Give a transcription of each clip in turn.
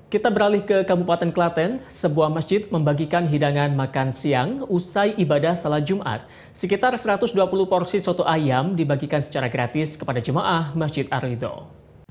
Kita beralih ke Kabupaten Klaten, sebuah masjid membagikan hidangan makan siang usai ibadah salat Jumat. Sekitar 120 porsi soto ayam dibagikan secara gratis kepada jemaah Masjid Ar-Ridho.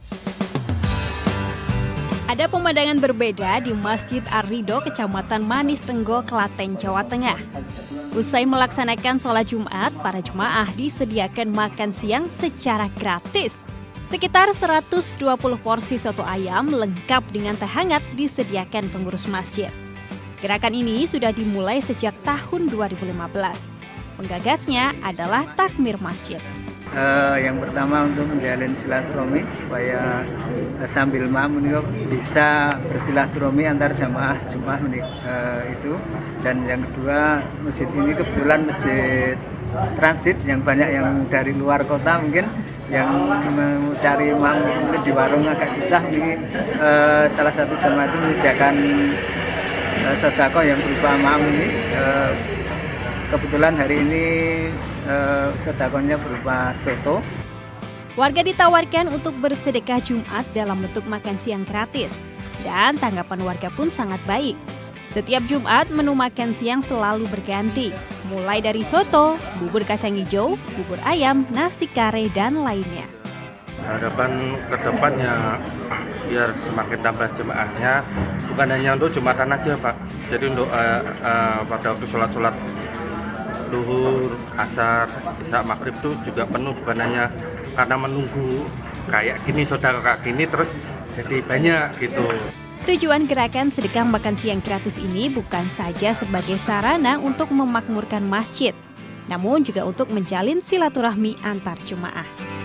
Ada pemandangan berbeda di Masjid Ar-Ridho, Kecamatan Manis Renggo, Klaten, Jawa Tengah. Usai melaksanakan sholat Jumat, para jemaah disediakan makan siang secara gratis. Sekitar 120 porsi soto ayam lengkap dengan teh hangat disediakan pengurus masjid. Gerakan ini sudah dimulai sejak tahun 2015. Penggagasnya adalah takmir masjid. Yang pertama untuk menjalin silaturahmi supaya sambil makmum bisa bersilaturahmi antar jamaah itu. Dan yang kedua, masjid ini kebetulan masjid transit yang banyak yang dari luar kota mungkin yang mau cari makmum di warung agak susah. Ini salah satu jamaah itu menyediakan sedekah yang berupa makmum ini. Kebetulan hari ini sedekahnya berupa soto. Warga ditawarkan untuk bersedekah Jumat dalam bentuk makan siang gratis. Dan tanggapan warga pun sangat baik. Setiap Jumat menu makan siang selalu berganti. Mulai dari soto, bubur kacang hijau, bubur ayam, nasi kare, dan lainnya. Harapan ke depannya biar semakin tambah jemaahnya, bukan hanya untuk Jumatan aja Pak. Jadi untuk pada waktu sholat duhur, asar, isya, maghrib itu juga penuh, bukan hanya karena menunggu kayak gini, saudara kayak gini terus jadi banyak gitu. Tujuan gerakan sedekah makan siang gratis ini bukan saja sebagai sarana untuk memakmurkan masjid, namun juga untuk menjalin silaturahmi antar jemaah.